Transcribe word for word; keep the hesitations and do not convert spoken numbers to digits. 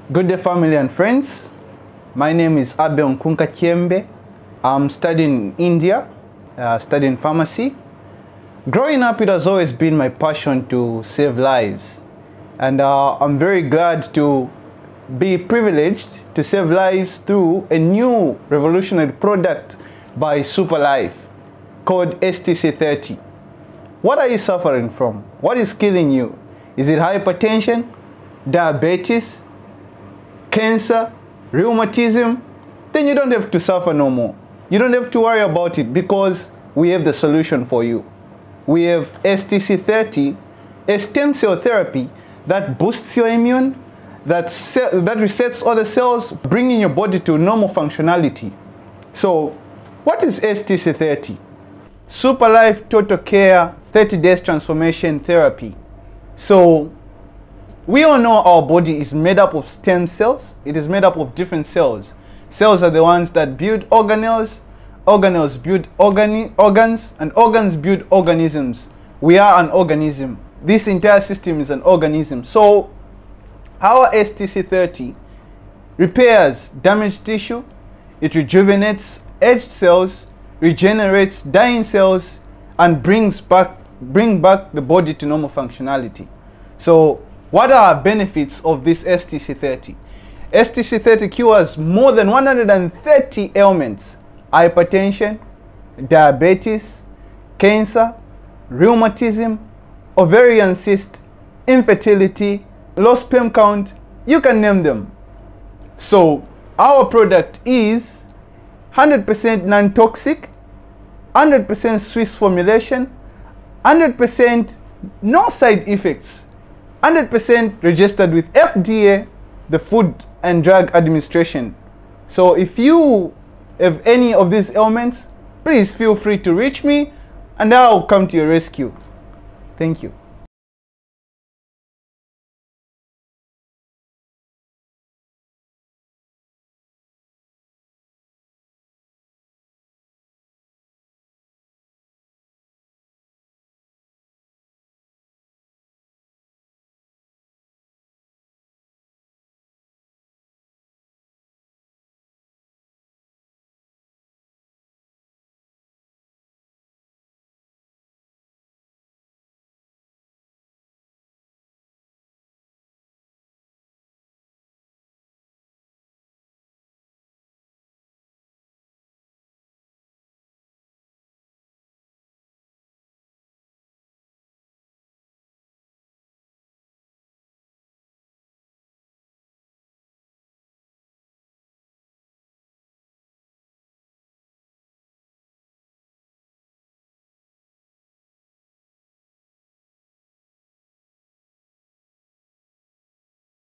Good day, family and friends. My name is Abe Nkunka Kiembe. I'm studying in India, uh, studying pharmacy. Growing up, it has always been my passion to save lives. And uh, I'm very glad to be privileged to save lives through a new revolutionary product by SuperLife called S T C thirty. What are you suffering from? What is killing you? Is it hypertension, diabetes, cancer, rheumatism? Then you don't have to suffer no more. You don't have to worry about it because we have the solution for you. We have S T C thirty, a stem cell therapy that boosts your immune, that, that resets all the cells, bringing your body to normal functionality. So, what is S T C thirty? SuperLife Total Care thirty days Transformation Therapy. So, we all know our body is made up of stem cells. It is made up of different cells. Cells are the ones that build organelles, organelles build organi organs, and organs build organisms. We are an organism. This entire system is an organism. So, our S T C thirty repairs damaged tissue, it rejuvenates aged cells, regenerates dying cells, and brings back, bring back the body to normal functionality. So, what are benefits of this S T C thirty? S T C thirty cures more than one hundred thirty ailments: hypertension, diabetes, cancer, rheumatism, ovarian cyst, infertility, low sperm count, you can name them. So our product is one hundred percent non-toxic, one hundred percent Swiss formulation, one hundred percent no side effects, one hundred percent registered with F D A, the Food and Drug Administration. So if you have any of these ailments, please feel free to reach me and I'll come to your rescue. Thank you.